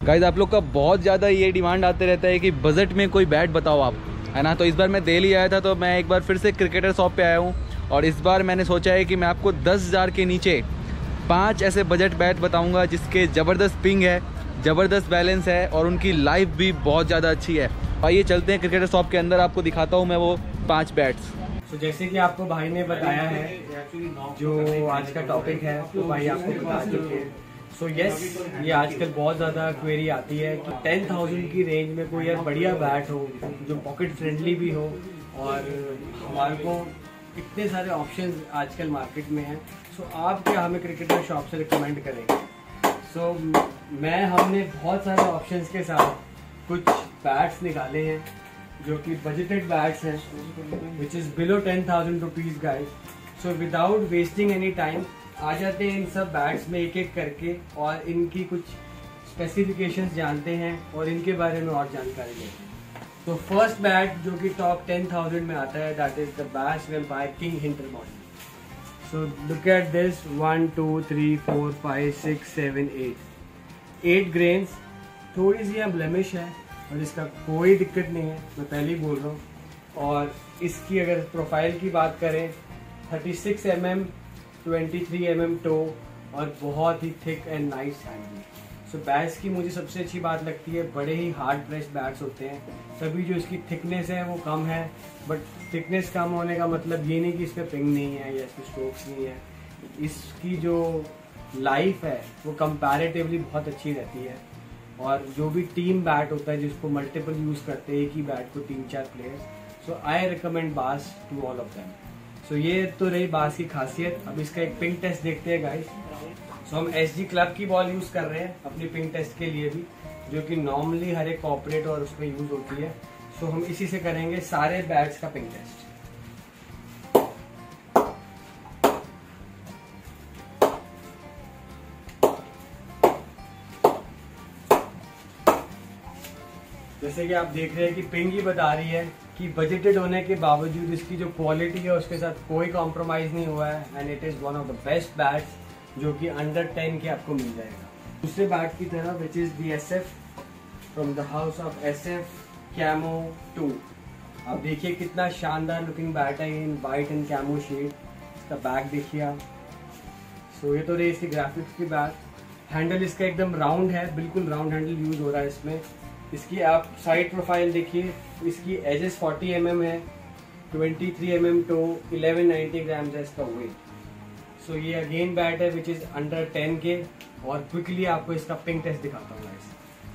Guys आप लोग का बहुत ज़्यादा ये डिमांड आते रहता है कि बजट में कोई बैट बताओ आप, है ना। तो इस बार मैं दिल्ली आया था तो मैं एक बार फिर से क्रिकेटर शॉप पे आया हूँ और इस बार मैंने सोचा है कि मैं आपको 10,000 के नीचे 5 ऐसे बजट बैट बताऊँगा जिसके ज़बरदस्त पिंग है, ज़बरदस्त बैलेंस है और उनकी लाइफ भी बहुत ज़्यादा अच्छी है। आइए चलते हैं क्रिकेटर शॉप के अंदर, आपको दिखाता हूँ मैं वो 5 बैट्स। तो जैसे कि आपको भाई ने बताया है जो आज का टॉपिक है तो भाई आपको बता चुके हैं। सो यस, ये आजकल बहुत ज़्यादा क्वेरी आती है कि 10,000 की रेंज में कोई यार बढ़िया बैट हो जो पॉकेट फ्रेंडली भी हो और हमारे को इतने सारे ऑप्शंस आजकल मार्केट में हैं। सो आप क्या हमें क्रिकेटर शॉप से रिकमेंड करेंगे? सो हमने बहुत सारे ऑप्शंस के साथ कुछ बैट्स निकाले हैं जो कि बजटेड बैट्स हैं which is below 10,000 rupees guys. So without wasting any time आ जाते हैं इन सब बैट्स में एक एक करके और इनकी कुछ स्पेसिफिकेशंस जानते हैं और इनके बारे में और जानकारी लेते हैं। तो फर्स्ट बैट जो कि टॉप 10,000 में आता है that is the BAS vampire king hunter model. So look at this 1 2 3 4 5 6 7 8 grains. थोड़ी सी यहाँ ब्लेमिश है और इसका कोई दिक्कत नहीं है, मैं पहले ही बोल रहा हूँ। और इसकी अगर प्रोफाइल की बात करें 36 mm 23 mm टो और बहुत ही thick and nice handle. So bats की मुझे सबसे अच्छी बात लगती है बड़े ही हार्ड ब्रश बैट्स होते हैं। तभी जो इसकी थिकनेस है वो कम है, बट थिकनेस कम होने का मतलब ये नहीं कि इसमें पिंग नहीं है या इसमें स्ट्रोक्स नहीं है। इसकी जो लाइफ है वो कंपैरेटिवली बहुत अच्छी रहती है। और जो भी टीम बैट होता है जिसको मल्टीपल यूज करते हैं एक ही बैट को 3-4 players, so I recommend BAS to all of them. So ये तो रही बास की खासियत। अब इसका एक पिंग टेस्ट देखते हैं गाइस। सो हम SG क्लब की बॉल यूज कर रहे हैं अपनी पिंग टेस्ट के लिए भी, जो कि नॉर्मली हर एक कॉर्पोरेट और उसमें यूज होती है। सो हम इसी से करेंगे सारे बैट्स का पिंग टेस्ट। जैसे कि आप देख रहे हैं कि पिंग ही बता रही है कि बजटेड होने के बावजूद इसकी जो क्वालिटी है उसके साथ कोई कॉम्प्रोमाइज नहीं हुआ है and it is one of the best bats जो कि अंडर 10 के आपको मिल जाएगा। दूसरे बैट की तरफ which is the SF from the house of SF camo 2। आप देखिए कितना शानदार लुकिंग बैट है in white and camo shade. इसका बैक देखिए आप। सो ये तो रही इसकी ग्राफिक्स की बैट। हैंडल इसका एकदम राउंड है, बिल्कुल राउंड हैंडल यूज हो रहा है इसमें। इसकी आप साइड प्रोफाइल देखिए, इसकी एजेस 40 mm है, 23 mm टो, 1190 ग्राम है इसका वेट। सो ये अगेन बैट है विच इज अंडर 10 के। और क्विकली आपको इसका पिंग टेस्ट दिखाता हूँ गाइस।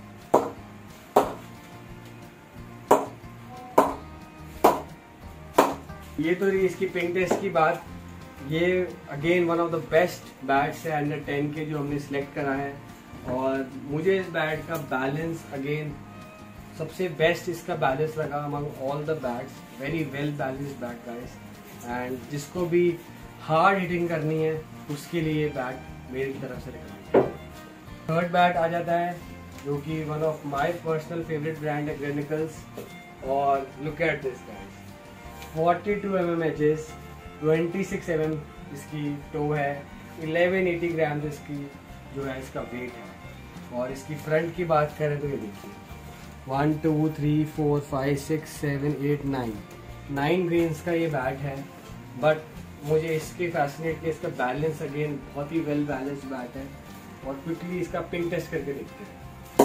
ये तो रही इसकी पिंग टेस्ट की बात। ये again one of the best bats है अंडर 10 के जो हमने सिलेक्ट करा है। और मुझे इस बैट का बैलेंस अगेन सबसे बेस्ट इसका बैलेंस लगा among all the bats. Very well balanced bat guys. And जिसको भी हार्ड हिटिंग करनी है उसके लिए बैट मेरी तरफ से रिकमेंड। थर्ड बैट आ जाता है जो कि one of my personal favourite brand है ग्रेनिकल्स। और look at this guys, 42 mm edges, 26 mm इसकी टो है, 1180 ग्राम इसकी जो है इसका वेट है। और इसकी फ्रंट की बात करें तो ये देखिए 1 2 3 4 5 6 7 8 9 ग्रेन्स का ये बैट है। बट मुझे इसके फैसिनेट के इसका बैलेंस अगेन बहुत ही वेल बैलेंस्ड बैट है। और क्विकली इसका पिंग टेस्ट करके देखते हैं।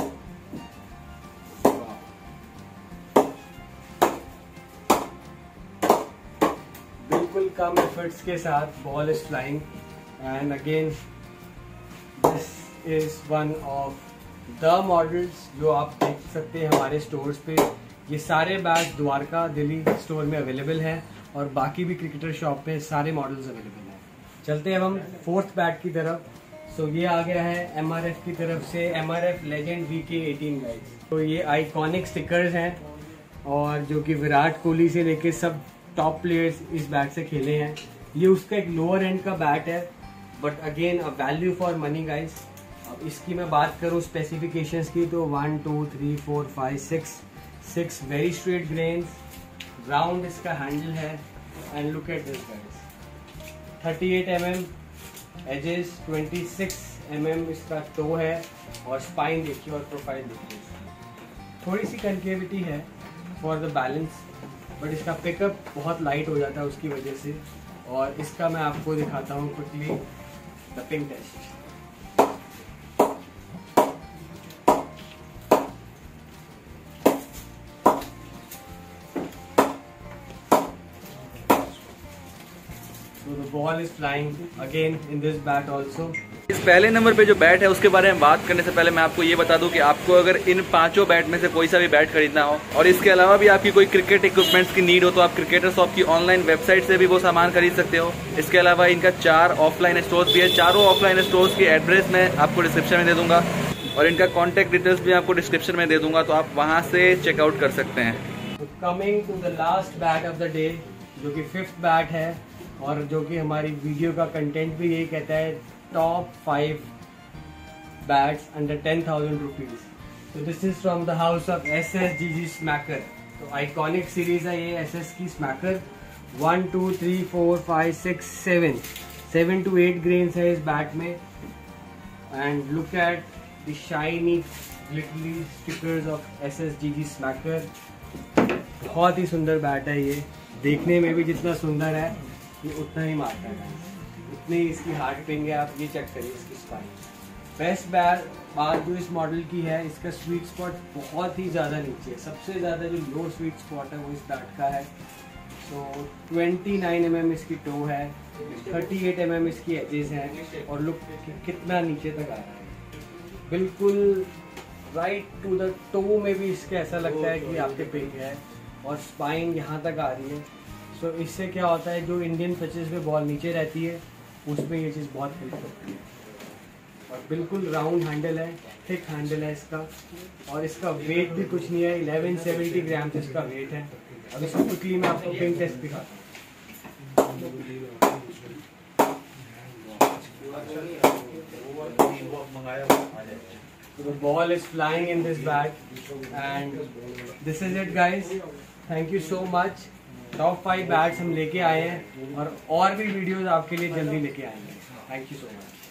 बिल्कुल कम एफर्ट्स के साथ ball is flying and again this is one of the models जो आप देख सकते हैं हमारे स्टोर्स पे। ये सारे बैट द्वारका दिल्ली स्टोर में अवेलेबल हैं और बाकी भी क्रिकेटर शॉप पे सारे मॉडल्स अवेलेबल हैं। चलते हैं अब हम फोर्थ बैट की तरफ। सो ये आ गया है MRF की तरफ से MRF लेजेंड VK18 गाइस। तो ये आइकॉनिक स्टिकर्स हैं और जो कि विराट कोहली से लेके सब टॉप प्लेयर्स इस बैट से खेले हैं। ये उसका एक लोअर एंड का बैट है but again a value for money guys. अब इसकी मैं बात करूँ स्पेसिफिकेशंस की तो 1 2 3 4 5 6 वेरी स्ट्रेट ग्रेन्स, राउंड इसका हैंडल है and look at this guys, 38 mm edges, 26 mm इसका टो है और स्पाइन देखिए और प्रोफाइल देखिए। थोड़ी सी कंकेविटी है फॉर द बैलेंस, बट इसका पिकअप बहुत लाइट हो जाता है उसकी वजह से। और इसका मैं आपको दिखाता हूँ quickly the ping test. So the ball is flying again in this bat also. इस पहले नंबर पे जो बैट है उसके बारे में बात करने से पहले मैं आपको ये बता दूं कि आपको अगर इन 5 बैट में से कोई सा भी बैट खरीदना हो और इसके अलावा भी आपकी कोई क्रिकेट इक्विपमेंट्स की नीड हो तो आप क्रिकेटर शॉप की ऑनलाइन वेबसाइट से भी वो सामान खरीद सकते हो। इसके अलावा इनका 4 ऑफलाइन स्टोर्स भी है। चारों ऑफलाइन स्टोर्स की एड्रेस मैं आपको डिस्क्रिप्शन में दे दूंगा और इनका कॉन्टैक्ट डिटेल्स भी आपको डिस्क्रिप्शन में दे दूंगा, तो आप वहाँ से चेकआउट कर सकते हैं। Coming to the last bat of the day, जो कि 5th बैट है और जो कि हमारी वीडियो का कंटेंट भी यही कहता है, टॉप 5 बैट्स अंडर 10,000 रुपीज। तो this is from the house of SSGG smacker. तो आइकॉनिक सीरीज है ये SS की स्मैकर। 1 2 3 4 5 6 7 to 8 ग्रेन्स है इस बैट में। And look at the shiny glittery stickers of SSGG smacker. बहुत ही सुंदर बैट है ये, देखने में भी जितना सुंदर है ये उतना ही मारता है, उतनी इसकी हार्ड पिंग है। आप ये चेक करिए इसकी स्पाइन। बेस्ट बात जो इस मॉडल की है, इसका स्वीट स्पॉट बहुत ही ज़्यादा नीचे है। सबसे ज़्यादा जो लो स्वीट स्पॉट है वो इस बैट का है। सो 29 mm इसकी टो है, 38 mm इसकी एजेस हैं और लुक कितना नीचे तक आ रहा है, बिल्कुल राइट टू द टो में भी इसके ऐसा लगता है कि आपके पिंग है और स्पाइन यहाँ तक आ रही है। सो इससे क्या होता है, जो इंडियन पिचेस पे बॉल नीचे रहती है उसमें ये चीज़ बहुत हेल्प करती है। और बिल्कुल राउंड हैंडल है, थिक हैंडल है इसका, और इसका वेट भी कुछ नहीं है, 1170 ग्राम इसका वेट है। अब इसको क्विकली मैं आपको पिंग टेस्ट दिखाता हूँ। The ball is flying in this bag and this is it guys. Thank you so much. Top 5 bats हम लेके आए हैं और भी वीडियोस आपके लिए जल्दी लेके आएंगे। Thank you so much.